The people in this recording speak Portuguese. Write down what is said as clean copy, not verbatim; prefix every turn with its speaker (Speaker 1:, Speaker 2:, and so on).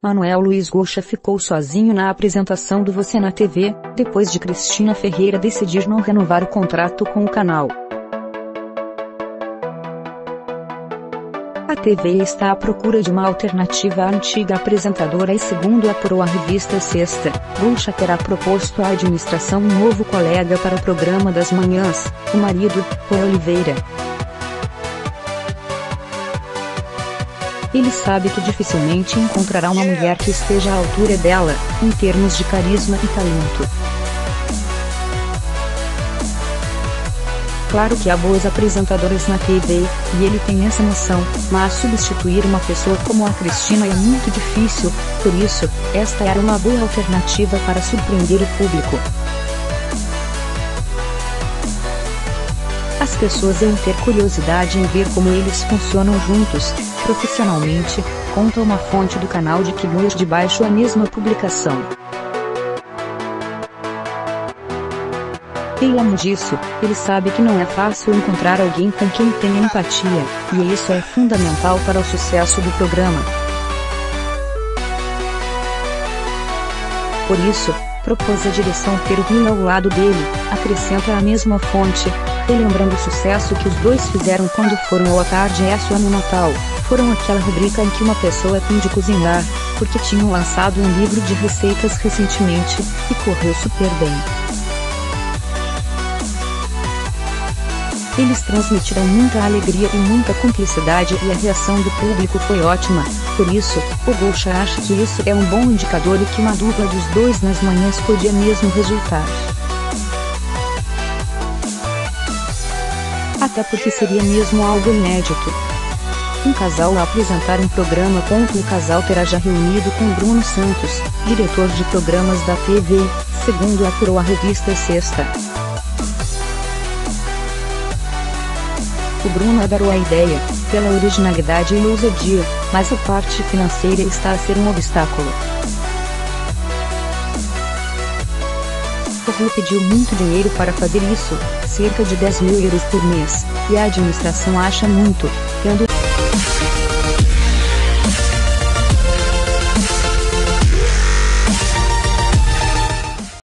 Speaker 1: Manuel Luiz Goucha ficou sozinho na apresentação do Você na TV, depois de Cristina Ferreira decidir não renovar o contrato com o canal. A TV está à procura de uma alternativa à antiga apresentadora e, segundo apurou a revista Sexta, Goucha terá proposto à administração um novo colega para o programa das manhãs, o marido, Pô Oliveira. Ele sabe que dificilmente encontrará uma mulher que esteja à altura dela, em termos de carisma e talento. Claro que há boas apresentadoras na TV, e ele tem essa noção, mas substituir uma pessoa como a Cristina é muito difícil, por isso, esta era uma boa alternativa para surpreender o público. As pessoas vão ter curiosidade em ver como eles funcionam juntos, profissionalmente, conta uma fonte do canal de que Goucha debaixo a mesma publicação. E além disso, ele sabe que não é fácil encontrar alguém com quem tenha empatia, e isso é fundamental para o sucesso do programa. Por isso, propôs à direção ter o Rui ao lado dele, acrescenta a mesma fonte, relembrando o sucesso que os dois fizeram quando foram ao A Tarde é Sua no Natal. Foram aquela rubrica em que uma pessoa tem de cozinhar, porque tinham lançado um livro de receitas recentemente, e correu super bem. Eles transmitiram muita alegria e muita cumplicidade e a reação do público foi ótima, por isso, o Goucha acha que isso é um bom indicador e que uma dupla dos dois nas manhãs podia mesmo resultar. Até porque seria mesmo algo inédito. Um casal a apresentar um programa. O casal terá já reunido com Bruno Santos, diretor de programas da TV, segundo apurou a revista Sexta. O Bruno adorou a ideia, pela originalidade e ousadia, mas a parte financeira está a ser um obstáculo. O Rui pediu muito dinheiro para fazer isso, cerca de 10 mil euros por mês, e a administração acha muito, tendo